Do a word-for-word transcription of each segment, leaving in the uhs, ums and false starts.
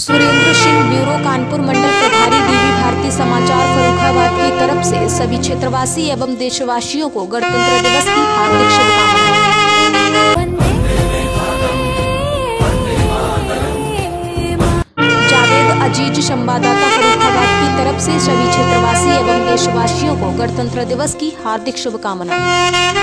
Surendra Singh, bureau Kanpur मंडल प्रभारी, DV Bharti समाचार फर्रुखाबाद की तरफ से सभी क्षेत्रवासी एवं देशवासियों को गणतंत्र दिवस की हार्दिक शुभकामनाएं। जावेद अजीज, संवाददाता फर्रुखाबाद की तरफ से सभी क्षेत्रवासी एवं देशवासियों को गणतंत्र दिवस की हार्दिक शुभकामनाएं।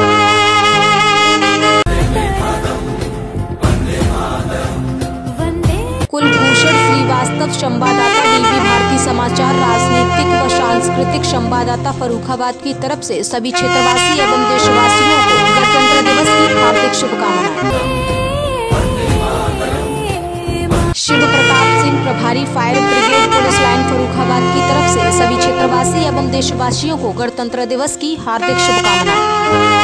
कुलभूषण श्रीवास्तव, संवाददाता, डीवी भारती समाचार, राजनीतिक व सांस्कृतिक संवाददाता फर्रुखाबाद की तरफ से सभी क्षेत्रवासी एवं देशवासियों को गणतंत्र दिवस की हार्दिक शुभकामनाएं। शिव प्रताप सिंह, प्रभारी, fire brigade, police line Farrukhabad की तरफ से सभी क्षेत्रवासी एवं देशवासियों को गणतंत्र दिवस की हार्दिक शुभकामनाएं।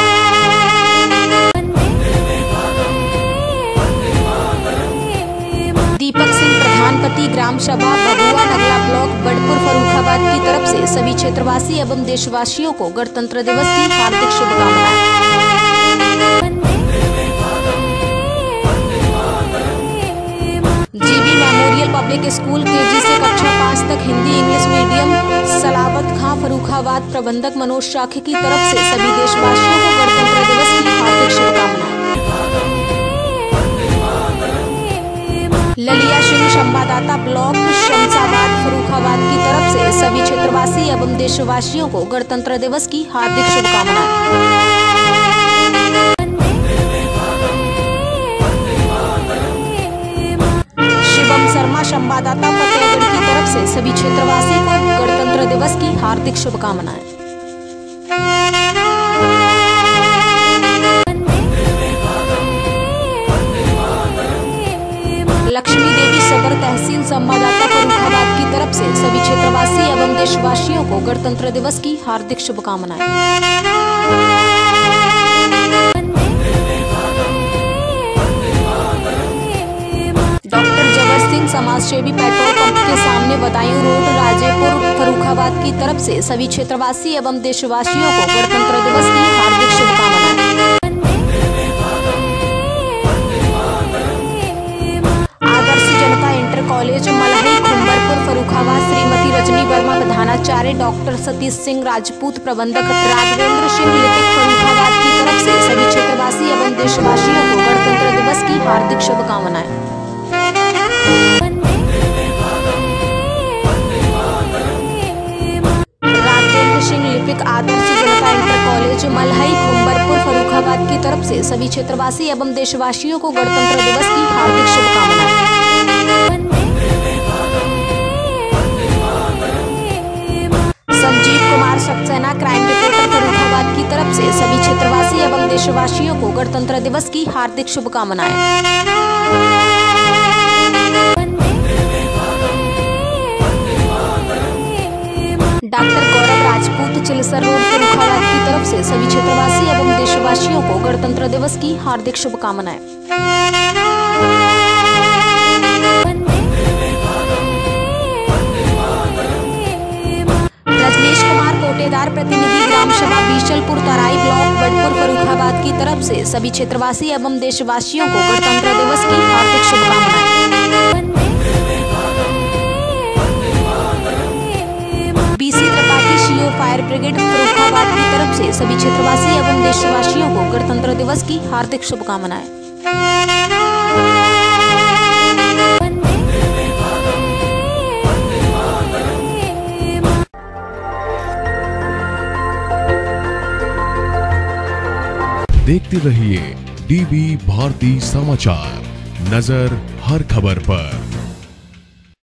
दीपक सिंह, प्रधानपति, ग्राम सभा, भगुआ नगला ब्लॉक, बड़पुर फर्रुखाबाद की तरफ से सभी क्षेत्रवासी एवं देशवासियों को गणतंत्र दिवस की हार्दिक शुभकामनाएं। GB memorial public school KG से कक्षा पाँच तक हिंदी इंग्लिश मीडियम, सलावत खां फर्रुखाबाद, प्रबंधक मनोज शाखी की तरफ से सभी देशवासियों को गणतंत्र दिवस की हार्दिक शुभकामनाएं। ललिया सिंह, संवाददाता, ब्लॉक शमशाबाद फर्रुखाबाद की तरफ से सभी क्षेत्रवासी एवं देशवासियों को गणतंत्र दिवस की हार्दिक शुभकामनाएं। शिवम शर्मा, संवाददाता, फतेहगढ़ की तरफ से सभी क्षेत्रवासी को गणतंत्र दिवस की हार्दिक शुभकामनाएं। लक्ष्मी देवी, सदर तहसील, संवाददाता फर्रुखाबाद की तरफ से सभी क्षेत्रवासी एवं देशवासियों को गणतंत्र दिवस की हार्दिक शुभकामनाएं। डॉक्टर जबर सिंह, समाजसेवी, पेट्रोल पंप के सामने बदायूं रोड, राजेपुर फर्रुखाबाद की तरफ से सभी क्षेत्रवासी एवं देशवासियों को गणतंत्र दिवस की हार्दिक शुभकामनाएं। कॉलेज मलहई खुंबरपुर फर्रुखाबाद, श्रीमती रजनी वर्मा, प्रधानाचार्य, डॉक्टर सतीश सिंह राजपूत, प्रबंधक राघवेंद्र सिंह लिपिक फर्रुखाबाद की तरफ से सभी क्षेत्रवासी एवं देशवासियों को गणतंत्र दिवस की हार्दिक शुभकामनाएं। राघवेंद्र सिंह लिपिक, आदर्श जनता इंटर कॉलेज मलहई खुंबरपुर फर्रुखाबाद की तरफ से सभी क्षेत्रवासी एवं देशवासियों को गणतंत्र दिवस की हार्दिक शुभकामनाएं। संजीव कुमार सक्सेना, क्राइम रिपोर्टर फर्रुखाबाद की तरफ से सभी क्षेत्रवासी एवं देशवासियों को गणतंत्र दिवस की हार्दिक शुभकामनाएं। डॉक्टर गौरव राजपूत, चिलसर रोड फर्रुखाबाद की तरफ से सभी क्षेत्रवासी एवं देशवासियों को गणतंत्र दिवस की हार्दिक शुभकामनाएं। कोटेदार, प्रतिनिधि, ग्राम सभा, बीशलपुर तराई ब्लॉक, बड़पुर फर्रुखाबाद की तरफ से सभी क्षेत्रवासी एवं देशवासियों को गणतंत्र दिवस की हार्दिक शुभकामनाएं। BC Tripathi, CO fire brigade Farrukhabad की तरफ से सभी क्षेत्रवासी एवं देशवासियों को गणतंत्र दिवस की हार्दिक शुभकामनाएं। देखते रहिए डीवी भारती समाचार, नजर हर खबर पर।